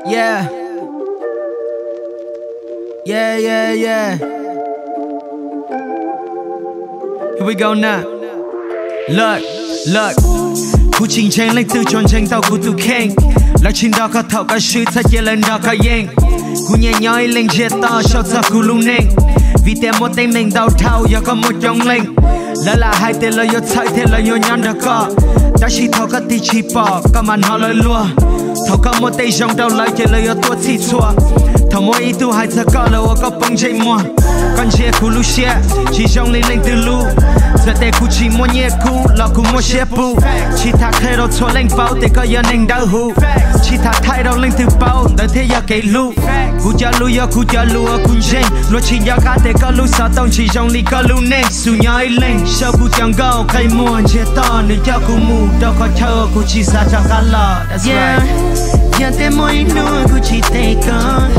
Yeah. Yeah, yeah, yeah. Here we go now. Look, look. Cú trình tranh lên từ tròn tranh tàu của Touky Xiong. Là trình đó có thầu cả sự thật chia lên đó cả yên. Cú nhẹ nhõi lên chia to sau giờ cú lung neng. Vì tiền một tay mình đau thao giờ có một trong lên. Là hai tên lời yo thay thế lời yo nhăn đã có. Ta chỉ thầu cả tí chỉ bỏ cả màn họ lời lùa. Thầu cả một tay trong đầu lời chia lời yo tua chỉ chua. Thầu mỗi ý tu hai thơ có lời có bông dây mua. Con chia cú lu xe chỉ trong lên lên từ lu. Giờ đây cú chỉ mua nhẹ cú là cú mua xe bu. Chỉ thà khai đầu cho lên bao để có giờ nên đau hù. Chỉ thà thay đầu lên từ bao để thế giờ cái lu. Cú cha lu yo cú cha lu ở cú dây. Lo chỉ giờ cả để có lu sao tông chỉ trong ly có lu nên su nhai lên. Sau cú chẳng gạo khai mua chia to để cho cú mù đâu có thơ cú chỉ xa cho cả lọ. That's right. Giờ tên mỗi nuôi cú chỉ tay con.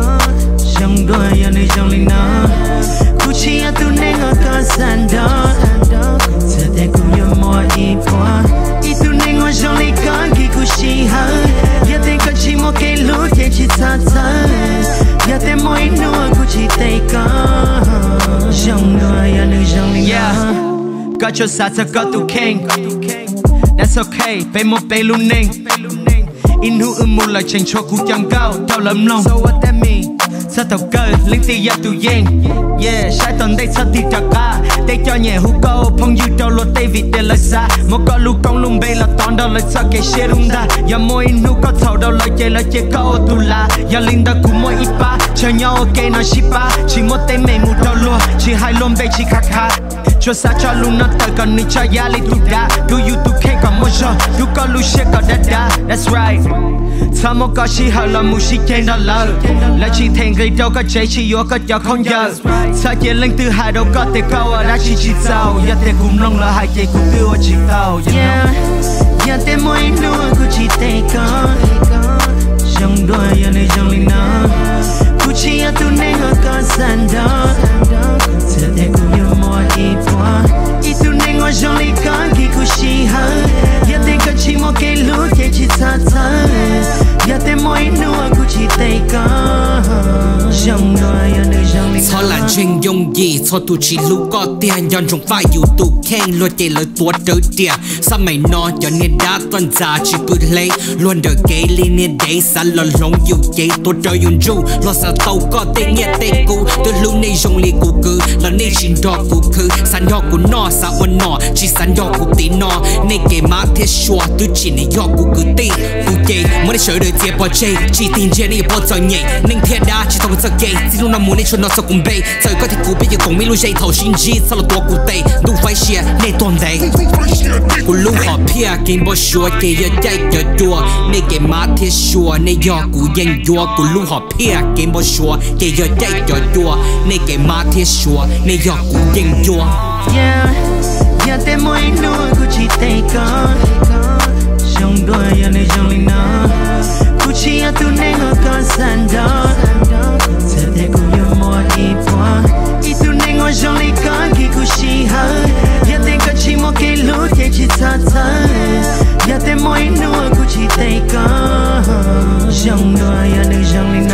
Trong đôi giờ nơi trong linh nó. Cú chỉ ở tu nên ở con sàn đó. Giờ đây cú yêu mua ý qua. Ý tu nên ở trong linh con khi cú chỉ hơn. Giờ đây con chỉ một cái lúa để chỉ xa xa. Giờ tên mỗi nuôi cú chỉ tay con. Trong đôi giờ nơi trong linh nó. Có cho xa xa có Touky Xiong. That's okay, bé một bé luôn nên. In hu mù lại tranh cho cú chẳng cao thao lầm lòng. So what that mean? Sao thầu cơ linh ti ya tu yen. Yeah, sai tuần đây sao ti trả ca. Đây cho nhẹ hu câu phong dư trâu lột tay vì tiền lời xa. Một con lu con lùng bê là toàn đâu lời sao kể xe rung đa. Ya môi in hu có thầu đâu lời chơi có ô tu la. Ya linh đã cú môi ít ba. Chờ nhau ok nó ship ba. Chỉ một tay mày mù trâu lùa. Chỉ hai lôm bê chỉ khắc khát. Cho xa cho lu nó tới còn ni cho ya li tu đá. Du you Touky Xiong còn một giờ. Du có lu xe còn đá đá. That's right. Sao một có chỉ hở là mù xí khen đó lỡ. Là chỉ thành gây đâu có chạy chỉ vô có cho không giờ. Sao chỉ lên từ hai đâu có thể câu ở đã chỉ sao. Giờ thể cùng lòng là hai chạy cùng tiêu ở chỉ tao. Giờ tên mỗi nuôi cú chỉ tay con. Trong đôi giờ nơi trong linh nó. Cú chỉ ở tu nên ở con sàn đó. Giờ đây cú yêu mua ý qua. Ý tu nên ở trong linh con khi cú chỉ hơn. Giờ đây con chỉ một cái lúa để chỉ xa xa. Giờ tên mỗi nuôi cú chỉ tay con. Trong đôi giờ nơi trong linh nó. Cho là chuyện dùng gì cho tu chỉ lu có tiền. Dọn trong phải dù Touky Xiong luôn chạy lời tuột đỡ tiền. Sao mày nói cho nên đã toàn ra chỉ bự lấy. Luôn đỡ kế lên nên đấy xa lò lông dù chế tôi trời yun ru. Lo xa tàu có tê nghe tê cú. Từ lúc này dùng lì cú cư. Là nên xin đo cú cư. Sẵn đo cú nó xa ôn nó. Chỉ sẵn đo cú tí nó. Nên kể má thế xua. Tôi chỉ nên do cú cư tí. Cú chế mới để sợ đời chế bỏ chế. Chỉ tin chế này bỏ cho nhảy. Nên thế đá chỉ thông sơ kê. Chỉ lúc nào muốn nên cho nó sơ cùng bê. Trời có thể cú bây giờ cũng mấy lúc dây thầu xin dì. Sao là tua cú tê. Đủ phải xìa nên toàn đầy. Cú lúc họ phía kênh bỏ xua. Kê giờ chạy cho chua. Nên kể má thế xua. Nên do cú dân chua. Cú lúc họ phía kênh bỏ xua. Kê giờ chạy cho chua. Nên kể má thế xua. Nên do cú dân chua. Giờ tên mỗi nuôi cú chỉ tay con. Trong đôi giờ nơi trong linh nó. Cú chỉ ở tu nên ở con sàn đó. Giờ đây cú yêu mua ý qua. Ý tu nên ở trong linh con khi cú chỉ hơn. Giờ đây con chỉ một cái lúa để chỉ xa xa. Giờ tên mỗi nuôi cú chỉ tay con. Trong đôi giờ nơi trong linh nó.